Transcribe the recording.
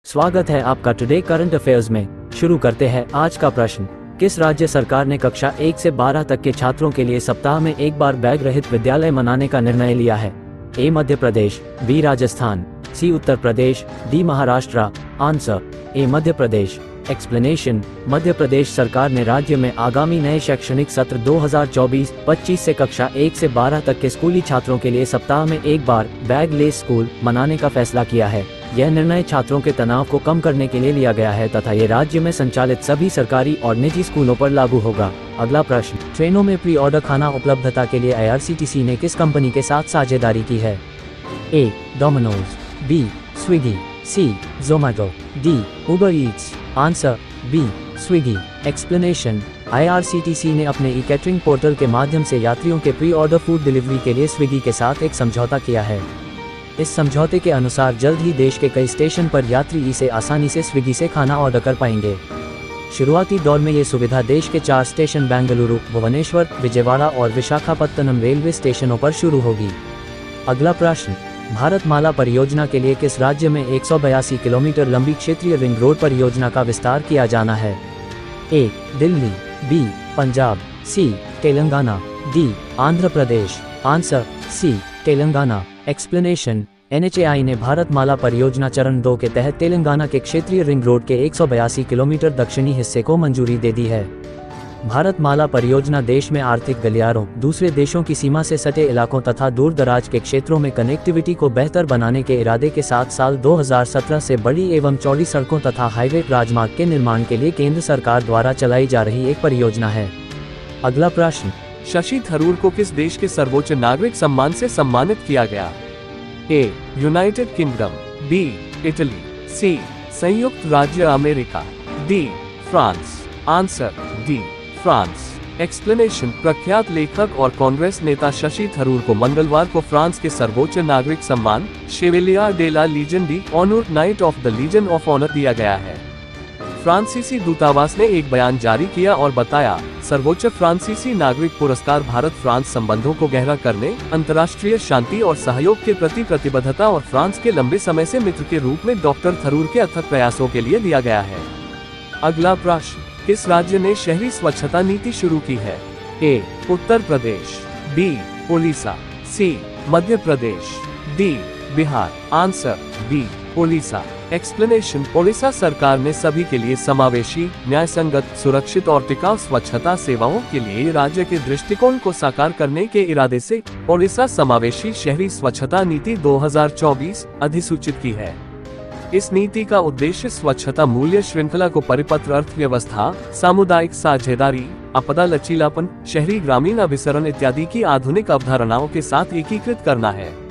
स्वागत है आपका टुडे करंट अफेयर्स में। शुरू करते हैं आज का प्रश्न। किस राज्य सरकार ने कक्षा 1 से 12 तक के छात्रों के लिए सप्ताह में एक बार बैग रहित विद्यालय मनाने का निर्णय लिया है? A Madhya Pradesh, B Rajasthan, C Uttar Pradesh, D Maharashtra. Answer A Madhya Pradesh. Explanation. Madhya Pradesh सरकार ने राज्य में आगामी नए शैक्षणिक सत्र 2024-25 से कक्षा 1 से 12 तक के स्कूली छात्रों के लिए सप्ताह में एक बार बैग लेस स्कूल मनाने का फैसला किया है। यह निर्णय छात्रों के तनाव को कम करने के लिए लिया गया है तथा ये राज्य में संचालित सभी सरकारी और निजी स्कूलों पर लागू होगा। अगला प्रश्न। ट्रेनों में प्री ऑर्डर खाना उपलब्धता के लिए IRCTC ने किस कंपनी के साथ साझेदारी की है? A Domino's, B Swiggy, C Zomato, D Uber Eats. Answer B Swiggy. Explanation. IRCTC ने अपने ई कैटरिंग पोर्टल के माध्यम से यात्रियों के प्री ऑर्डर फूड डिलीवरी के लिए स्विगी के साथ एक समझौता किया है। इस समझौते के अनुसार जल्द ही देश के कई स्टेशन पर यात्री इसे आसानी से स्विगी से खाना ऑर्डर कर पाएंगे। शुरुआती दौर में ये सुविधा देश के 4 स्टेशन बेंगलुरु, भुवनेश्वर, विजयवाड़ा और विशाखापत्तनम रेलवे स्टेशनों पर शुरू होगी। अगला प्रश्न। भारतमाला परियोजना के लिए किस राज्य में 182 किलोमीटर लंबी क्षेत्रीय रिंग रोड परियोजना का विस्तार किया जाना है? A Delhi, B Punjab, C Telangana, D Andhra Pradesh. Answer C Telangana. Explanation. NHAI ने भारतमाला परियोजना चरण 2 के तहत तेलंगाना के क्षेत्रीय रिंग रोड के 182 किलोमीटर दक्षिणी हिस्से को मंजूरी दे दी है। भारतमाला परियोजना देश में आर्थिक गलियारों, दूसरे देशों की सीमा से सटे इलाकों तथा दूर दराज के क्षेत्रों में कनेक्टिविटी को बेहतर बनाने के इरादे के साथ साल 2017 से बड़ी एवं चौड़ी सड़कों तथा हाईवे राजमार्ग के निर्माण के लिए केंद्र सरकार द्वारा चलाई जा रही एक परियोजना है। अगला प्रश्न। शशि थरूर को किस देश के सर्वोच्च नागरिक सम्मान से सम्मानित किया गया? A United Kingdom, B Italy, C संयुक्त राज्य अमेरिका, D France. Answer D France. Explanation. प्रख्यात लेखक और कांग्रेस नेता शशि थरूर को मंगलवार को फ्रांस के सर्वोच्च नागरिक सम्मान chevalier de la legion d'honneur knight of the legion of honour दिया गया है। फ्रांसीसी दूतावास ने एक बयान जारी किया और बताया, सर्वोच्च फ्रांसीसी नागरिक पुरस्कार भारत फ्रांस संबंधों को गहरा करने, अंतर्राष्ट्रीय शांति और सहयोग के प्रति प्रतिबद्धता और फ्रांस के लंबे समय से मित्र के रूप में डॉक्टर थरूर के अथक प्रयासों के लिए दिया गया है। अगला प्रश्न। किस राज्य ने शहरी स्वच्छता नीति शुरू की है? A Uttar Pradesh, B Odisha, C Madhya Pradesh, D Bihar. Answer B Odisha. Explanation. Odisha सरकार ने सभी के लिए समावेशी, न्यायसंगत, सुरक्षित और टिकाऊ स्वच्छता सेवाओं के लिए राज्य के दृष्टिकोण को साकार करने के इरादे से ओडिशा समावेशी शहरी स्वच्छता नीति 2024 अधिसूचित की है। इस नीति का उद्देश्य स्वच्छता मूल्य श्रृंखला को परिपत्र अर्थव्यवस्था, सामुदायिक साझेदारी, आपदा लचीलापन, शहरी ग्रामीण अभिसरण इत्यादि की आधुनिक अवधारणाओं के साथ एकीकृत करना है।